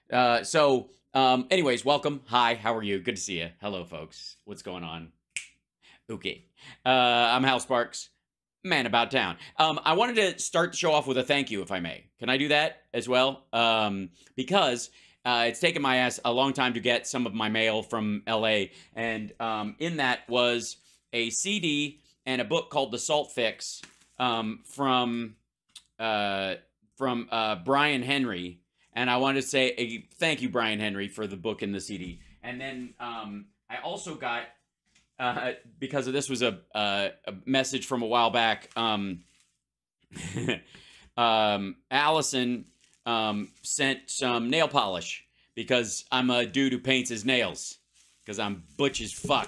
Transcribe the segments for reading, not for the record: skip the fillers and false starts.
Anyways, welcome. Hi, how are you? Good to see you. Hello, folks. What's going on? Okay. I'm Hal Sparks, man about town. I wanted to start the show off with a thank you, if I may. Can I do that as well? Because it's taken my ass a long time to get some of my mail from LA, and in that was a CD and a book called The Salt Fix from uh, Brian Henry, and I wanted to say a thank you, Brian Henry, for the book and the CD. And then I also got because of this was a message from a while back. Allison sent some nail polish because I'm a dude who paints his nails because I'm butch as fuck.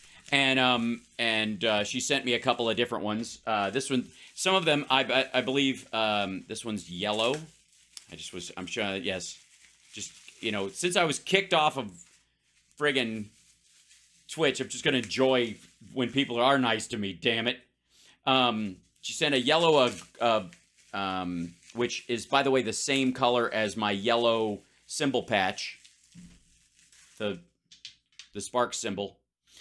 And she sent me a couple of different ones. This one, some of them, I believe, this one's yellow. I'm sure, yes. Just, since I was kicked off of friggin' Twitch, I'm just gonna enjoy when people are nice to me, damn it. She sent a yellow, which is, by the way, the same color as my yellow symbol patch. The spark symbol.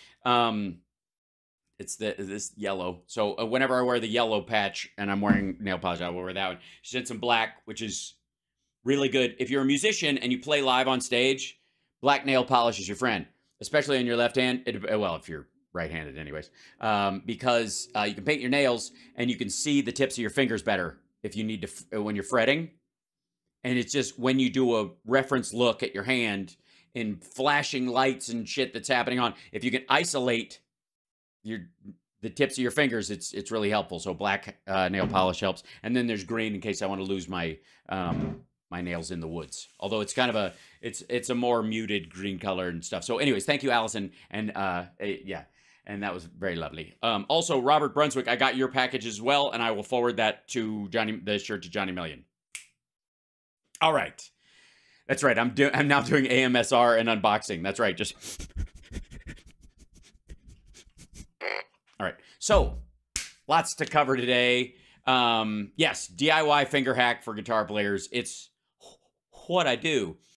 It's this yellow. So whenever I wear the yellow patch and I'm wearing nail polish, I will wear that one. She sent some black, which is really good. If you're a musician and you play live on stage, black nail polish is your friend, especially on your left hand. Well, if you're right-handed anyways, because you can paint your nails and you can see the tips of your fingers better if you need to, when you're fretting. And it's just when you do a reference look at your hand in flashing lights and shit that's happening on, if you can isolate the tips of your fingers, it's really helpful. So black nail polish helps. And then there's green in case I want to lose my my nails in the woods. Although it's kind of it's a more muted green color and stuff. So anyways, thank you, Allison. And yeah, and that was very lovely. Also, Robert Brunswick, I got your package as well, and I will forward that to the shirt to Johnny Million. All right. That's right. I'm now doing AMSR and unboxing. That's right. Just all right. So, lots to cover today. Yes, DIY finger hack for guitar players. It's what I do.